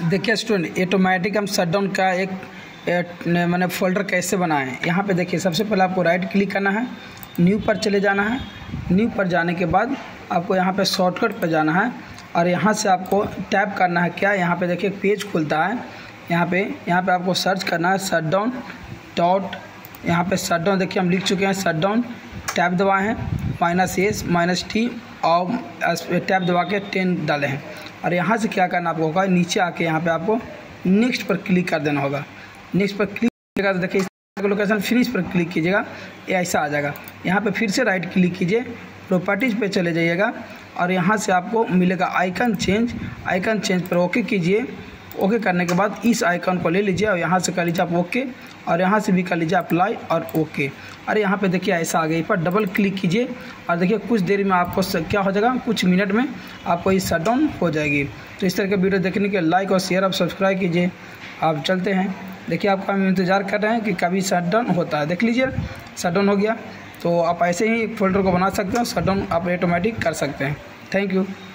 देखिए student, automatic हम shutdown का एक मैंने फ़ोल्डर कैसे बनाएं। यहाँ पे देखिए, सबसे पहले आपको राइट क्लिक करना है, न्यू पर चले जाना है। न्यू पर जाने के बाद आपको यहाँ पे शॉर्टकट पर जाना है और यहाँ से आपको टैप करना है। क्या यहाँ पे देखिए पेज खुलता है, यहाँ पे आपको सर्च करना है शटडाउन डॉट, यहाँ पे शटडाउन देखिए हम लिख चुके हैं शटडाउन। टैप दबाए हैं -S-T और टैप दबा के 10 डाले हैं। और यहाँ से क्या करना आपको होगा, नीचे आके यहाँ पे आपको नेक्स्ट पर क्लिक कर देना होगा। नेक्स्ट पर क्लिक कीजिएगा तो देखिए लोकेशन फिनिश पर क्लिक कीजिएगा, ये ऐसा आ जाएगा। यहाँ पे फिर से राइट क्लिक कीजिए, प्रॉपर्टीज़ पे चले जाइएगा और यहाँ से आपको मिलेगा आइकन चेंज पर ओके कीजिए। ओके करने के बाद इस आइकन को ले लीजिए और यहाँ से कर लीजिए आप ओके, और यहाँ से भी कर लीजिए अप्लाई और ओके। अरे यहाँ पे देखिए ऐसा आ गया, इस पर डबल क्लिक कीजिए और देखिए कुछ देर में आपको क्या हो जाएगा, कुछ मिनट में आपको ये शटडाउन हो जाएगी। तो इस तरह के वीडियो देखने के लाइक और शेयर और सब्सक्राइब कीजिए। आप चलते हैं, देखिए आपका हम इंतज़ार कर रहे हैं कि कभी शटडाउन होता है। देख लीजिए शटडाउन हो गया। तो आप ऐसे ही एक फोल्डर को बना सकते हो, शटडाउन आप ऑटोमेटिक कर सकते हैं। Thank you.